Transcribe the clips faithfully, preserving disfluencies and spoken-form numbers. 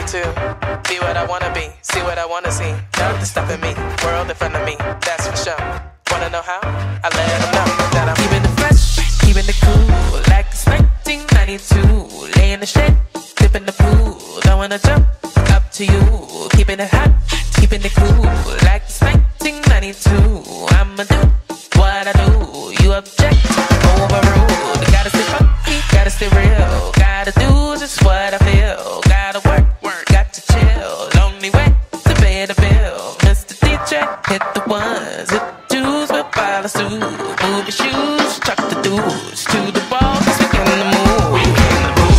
to be what I wanna be, see what I wanna see. Nothing stopping me, world in front of me, that's for sure. Wanna know how? I let them know that I'm keeping it fresh, keeping it cool, like it's nineteen ninety-two. Lay in the shade, dip in the pool, don't wanna jump, up to you. Keeping it hot, keeping it cool, like it's nineteen ninety-two. I'ma do what I do, you object, overruled. Gotta stay funky, gotta stay real, gotta do just what I feel. Gotta work, work, got to chill, lonely way to pay the bill. Mister D J, hit the ones, hit the twos, we'll follow suit. Move your shoes, chuck the dudes to the ball, cause we in the mood. We in the mood.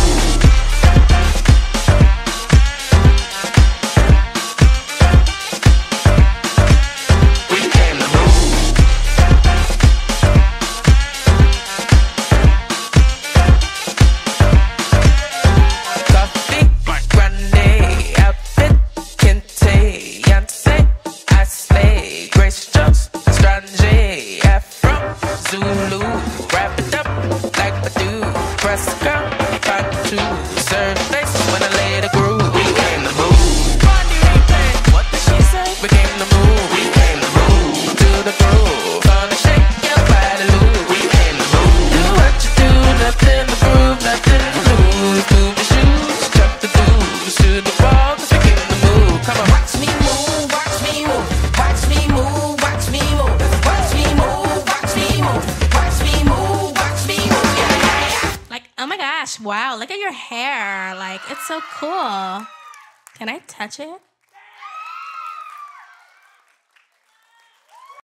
Wow, look at your hair. Like, it's so cool. Can I touch it?